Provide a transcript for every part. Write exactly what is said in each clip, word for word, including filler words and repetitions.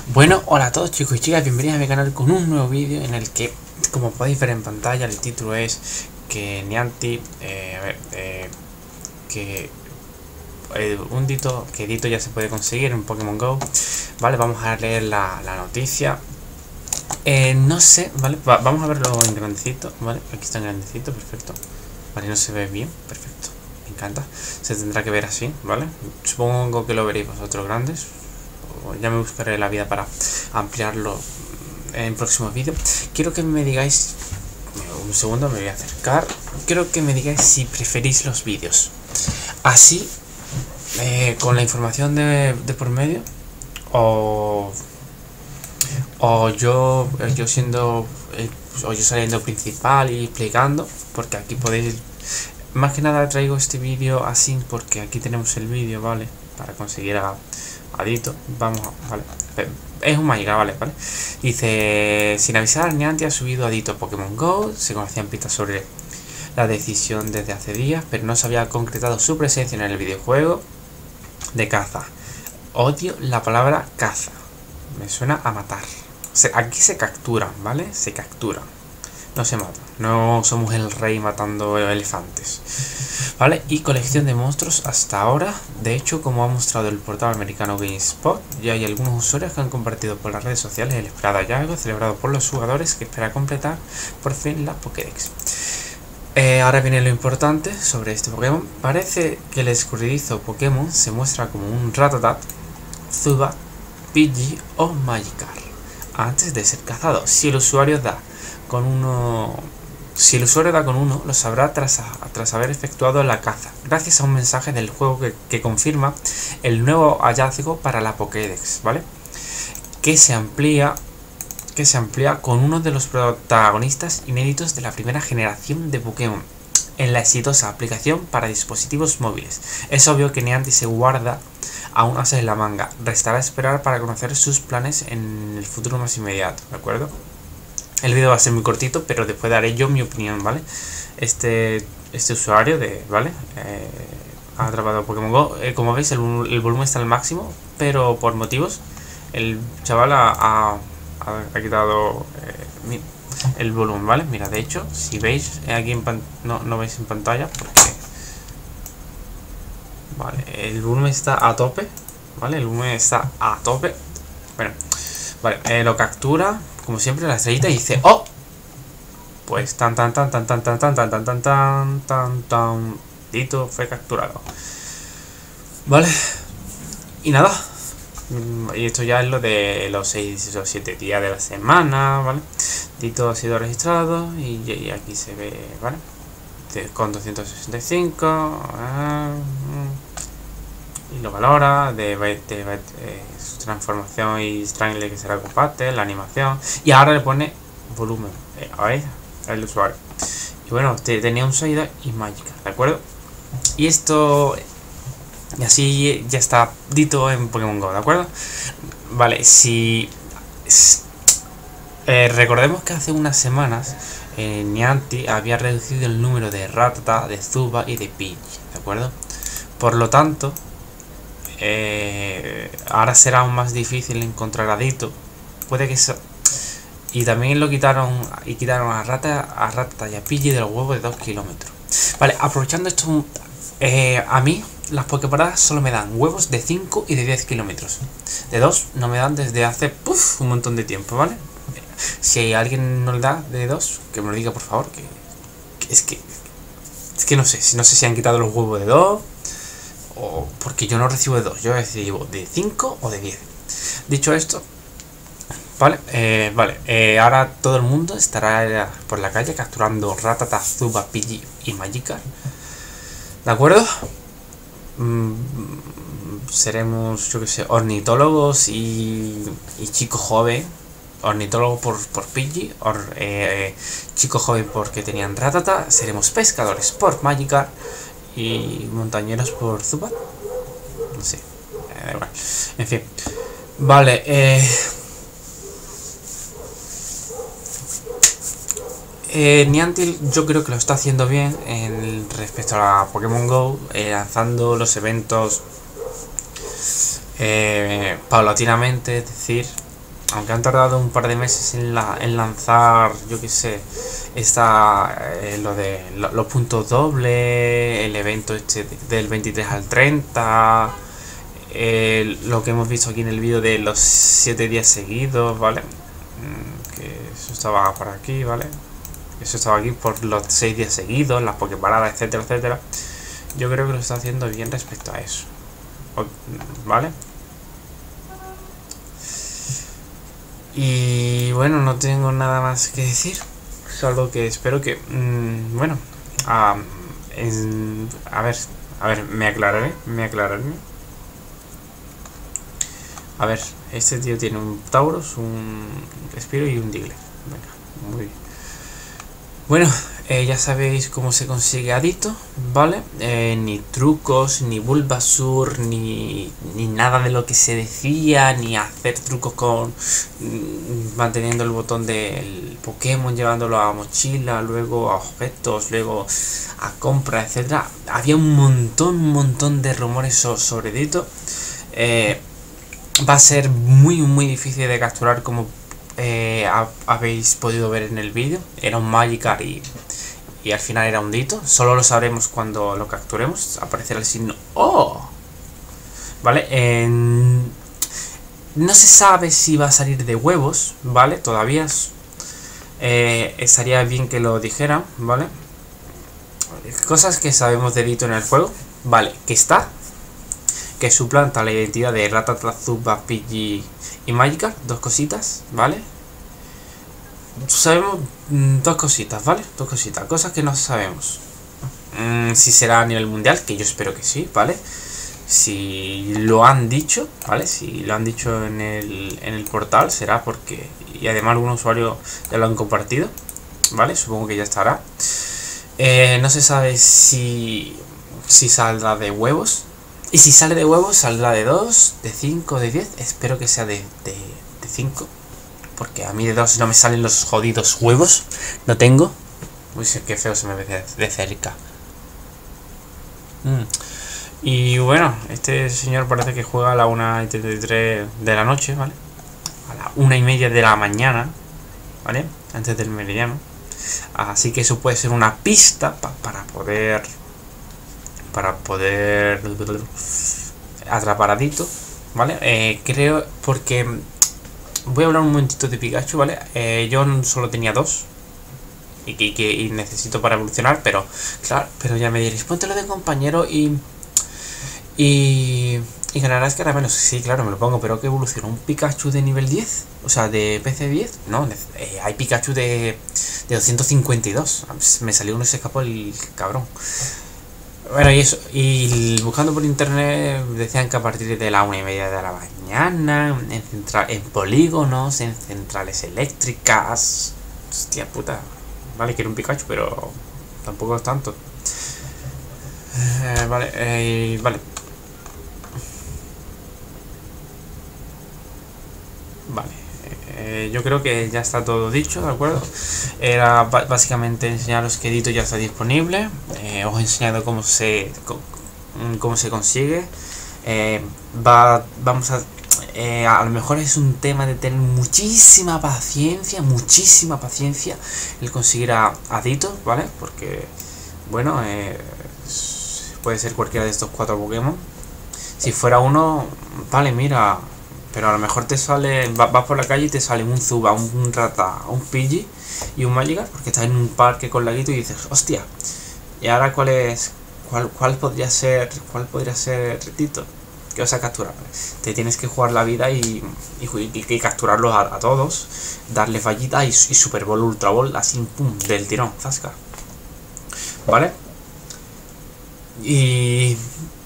Bueno, hola a todos chicos y chicas, bienvenidos a mi canal con un nuevo vídeo en el que, como podéis ver en pantalla, el título es que Niantic, eh, a ver, eh, que eh, un dito, que dito ya se puede conseguir en Pokémon Go. Vale, vamos a leer la, la noticia. Eh, no sé, vale, Va, vamos a verlo en grandecito, vale, aquí está en grandecito, perfecto. Vale, no se ve bien, perfecto, me encanta. Se tendrá que ver así, vale. Supongo que lo veréis vosotros grandes. Ya me buscaré la vida para ampliarlo en próximos vídeos. Quiero que me digáis, un segundo, me voy a acercar. Quiero que me digáis si preferís los vídeos así, eh, con la información de, de por medio, o, o yo, yo siendo, eh, o yo saliendo principal y explicando, porque aquí podéis, más que nada traigo este vídeo así porque aquí tenemos el vídeo, ¿vale? Para conseguir a Adito, vamos, vale, es un Magikarp, vale, vale. Dice, sin avisar, Niantic ha subido Adito a Pokémon Go. Se conocían pistas sobre la decisión desde hace días, pero no se había concretado su presencia en el videojuego de caza. Odio la palabra caza, me suena a matar. Se, aquí se capturan, ¿vale? Se capturan, no se matan. No somos el rey matando elefantes, ¿vale? Y colección de monstruos hasta ahora. De hecho, como ha mostrado el portal americano GameSpot, ya hay algunos usuarios que han compartido por las redes sociales el esperado hallazgo celebrado por los jugadores que espera completar por fin la Pokédex. Eh, ahora viene lo importante sobre este Pokémon. Parece que el escurridizo Pokémon se muestra como un Rattata, Zubat, Pidgey o Magikarp antes de ser cazado. Si el usuario da con uno... Si el usuario da con uno, lo sabrá tras, tras haber efectuado la caza, gracias a un mensaje del juego que, que confirma el nuevo hallazgo para la Pokédex, ¿vale? Que se amplía, que se amplía con uno de los protagonistas inéditos de la primera generación de Pokémon en la exitosa aplicación para dispositivos móviles. Es obvio que Niantic se guarda aún as en la manga. Restará esperar para conocer sus planes en el futuro más inmediato, ¿de acuerdo? El vídeo va a ser muy cortito, pero después daré yo mi opinión, ¿vale? Este, este usuario de, ¿vale? Eh, ha atrapado Pokémon Go. Eh, como veis, el, el volumen está al máximo, pero por motivos, el chaval ha, ha, ha quitado eh, el volumen, ¿vale? Mira, de hecho, si veis, aquí en pan, no, no veis en pantalla, porque... Vale, el volumen está a tope, ¿vale? El volumen está a tope. Bueno, vale, eh, lo captura... Como siempre, la estrellita dice ¡oh! Pues tan tan tan tan tan tan tan tan tan tan tan tan tan Dito fue capturado. Vale. Y nada. Y esto ya es lo de los seis o siete días de la semana, ¿vale? Dito ha sido registrado y, y aquí se ve, ¿vale? Con doscientos sesenta y cinco. Y lo valora, de, de, de, de su transformación y Strangle que será compatible, la animación, y ahora le pone volumen, eh, a ver, el usuario. Y bueno, te, tenía un Saida y Magikarp, ¿de acuerdo? Y esto, y así ya está Dito en Pokémon Go, ¿de acuerdo? Vale, si eh, recordemos que hace unas semanas eh, Niantic había reducido el número de Rattata, de Zubat y de Pidgey, ¿de acuerdo? Por lo tanto, Eh, ahora será aún más difícil encontrar a Dito. Puede que eso. Y también lo quitaron. Y quitaron a Rata, a Rata y a Pidgey de los huevos de dos kilómetros. Vale, aprovechando esto, eh, a mí las Poképaradas solo me dan huevos de cinco y de diez kilómetros. De dos no me dan desde hace puff, un montón de tiempo, ¿vale? Si alguien no le da de dos, que me lo diga por favor. Que, que es que. Es que no sé. No sé si han quitado los huevos de dos. O porque yo no recibo de dos, yo recibo de cinco o de diez. Dicho esto, vale, eh, vale, eh, ahora todo el mundo estará por la calle capturando Rattata, Zubat, Pidgey y Magikarp, ¿de acuerdo? Mm, seremos, yo que sé, ornitólogos y, y chico joven. Ornitólogo por, por Pidgey, or, eh, chico joven porque tenían Rattata. Seremos pescadores por Magikarp y montañeros por Zubat. No sé, eh, igual. En fin, vale, eh, eh, Niantic yo creo que lo está haciendo bien en respecto a Pokémon Go, eh, lanzando los eventos eh, paulatinamente, es decir, aunque han tardado un par de meses en, la, en lanzar, yo que sé, está eh, lo de lo, los puntos doble, el evento este del veintitrés al treinta, eh, lo que hemos visto aquí en el vídeo de los siete días seguidos, ¿vale? Mm, que eso estaba por aquí, ¿vale? Eso estaba aquí por los seis días seguidos, las pokeparadas, etcétera, etcétera. Yo creo que lo está haciendo bien respecto a eso, ¿vale? Y bueno, no tengo nada más que decir, solo que espero que, mmm, bueno, um, en, a ver, a ver, me aclararé, me aclararé. A ver, este tío tiene un Tauros, un Respiro y un Diglett. Venga, muy bien. Bueno, eh, ya sabéis cómo se consigue Adito, ¿vale? Eh, ni trucos, ni Bulbasur, ni, ni nada de lo que se decía, ni hacer trucos con mm, manteniendo el botón del Pokémon, llevándolo a mochila, luego a objetos, luego a compra, etcétera. Había un montón, un montón de rumores so sobre Adito. Eh, va a ser muy, muy difícil de capturar, como Eh, habéis podido ver en el vídeo. Era un Magikarp y, y al final era un Ditto. Solo lo sabremos cuando lo capturemos. Aparecerá el signo ¡Oh! Vale, eh, no se sabe si va a salir de huevos, ¿vale? Todavía eh, estaría bien que lo dijeran, ¿vale? Cosas que sabemos de Ditto en el juego, ¿vale? Que está, que suplanta la identidad de Rattata, Zubat, Pidgey y Magikarp, dos cositas, ¿vale? Sabemos mm, dos cositas, ¿vale? Dos cositas, cosas que no sabemos. Mm, si será a nivel mundial, que yo espero que sí, ¿vale? Si lo han dicho, ¿vale? Si lo han dicho en el, en el portal, será porque... Y además algunos usuarios ya lo han compartido, ¿vale? Supongo que ya estará. Eh, no se sabe si, si saldrá de huevos. Y si sale de huevos, saldrá de dos, de cinco, de diez. Espero que sea de, de, de cinco. Porque a mí de dos no me salen los jodidos huevos. No tengo. Uy, qué feo se me ve de, de cerca. Mm. Y bueno, este señor parece que juega a la una y treinta y tres de la noche, ¿vale? A la una y media de la mañana, ¿vale? Antes del meridiano. Así que eso puede ser una pista pa para poder... Para poder... atrapar a Ditto, ¿vale? Eh, creo... Porque... Voy a hablar un momentito de Pikachu, ¿vale? Eh, yo solo tenía dos. Y que, que y necesito para evolucionar, pero... Claro, pero ya me diréis, póntelo de compañero y... Y... Y ganarás caramelos. Sí, claro, me lo pongo, pero ¿qué evoluciona? ¿Un Pikachu de nivel diez? O sea, de P C diez. No, eh, hay Pikachu de... De doscientos cincuenta y dos. Me salió uno y se escapó el cabrón. Bueno, y eso, y buscando por internet decían que a partir de la una y media de la mañana, en, central, en polígonos, en centrales eléctricas. Hostia puta. Vale, quiero un Pikachu, pero tampoco es tanto. Eh, vale, eh, vale. Vale. Eh, yo creo que ya está todo dicho, ¿de acuerdo? Era básicamente enseñaros que Ditto ya está disponible. Eh, os he enseñado cómo se cómo se consigue. Eh, va, vamos a eh, a lo mejor es un tema de tener muchísima paciencia, muchísima paciencia el conseguir a, a Ditto, ¿vale? Porque bueno, eh, puede ser cualquiera de estos cuatro Pokémon. Si fuera uno, vale, mira. Pero a lo mejor te sale, vas por la calle y te sale un Zubat, un Rattata, un Pidgey y un Magikarp, porque estás en un parque con laguito y dices, hostia, ¿y ahora cuál es, cuál, cuál podría ser, cuál podría ser Ditto? ¿Qué vas a capturar? Te tienes que jugar la vida y, y, y, y capturarlos a, a todos, darle fallita y, y Super Ball, Ultra Ball, así, pum, del tirón, zasca. ¿Vale? Y...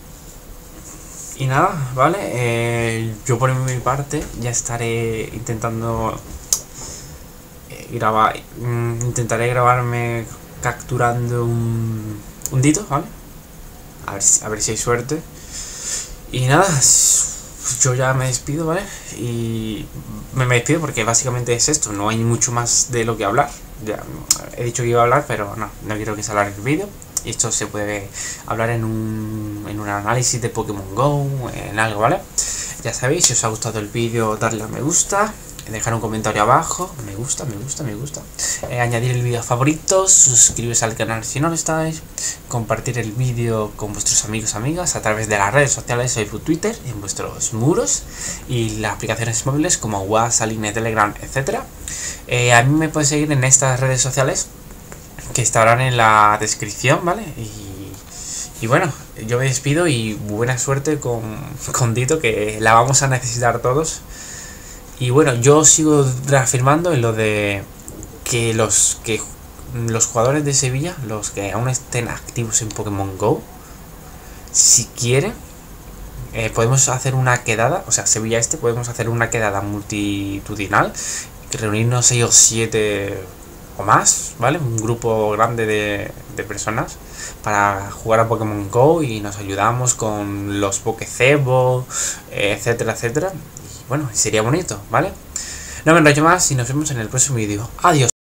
Y nada, ¿vale? Eh, yo por mi parte ya estaré intentando eh, grabar, mm, intentaré grabarme capturando un, un Ditto, ¿vale? A ver, a ver si hay suerte. Y nada, yo ya me despido, ¿vale? Y me, me despido porque básicamente es esto, no hay mucho más de lo que hablar. Ya he dicho que iba a hablar, pero no, no quiero que se alargue el vídeo. Y esto se puede hablar en un, en un análisis de Pokémon Go, en algo, ¿vale? Ya sabéis, si os ha gustado el vídeo, darle a me gusta, dejar un comentario abajo, me gusta, me gusta, me gusta, eh, añadir el vídeo a favoritos, suscribiros al canal si no lo estáis, compartir el vídeo con vuestros amigos, amigas, a través de las redes sociales, Facebook, Twitter, en vuestros muros y las aplicaciones móviles como WhatsApp, Line, Telegram, etcétera. Eh, a mí me podéis seguir en estas redes sociales que estarán en la descripción, ¿vale? Y Y bueno, yo me despido y buena suerte con, con Dito, que la vamos a necesitar todos. Y bueno, yo sigo reafirmando en lo de que los que los jugadores de Sevilla, los que aún estén activos en Pokémon GO, si quieren, eh, podemos hacer una quedada, o sea, Sevilla este, podemos hacer una quedada multitudinal, reunirnos seis o siete o más, ¿vale? Un grupo grande de, de personas para jugar a Pokémon GO y nos ayudamos con los Pokécebo, etcétera, etcétera. Y bueno, sería bonito, ¿vale? No me enrollo más y nos vemos en el próximo vídeo. Adiós.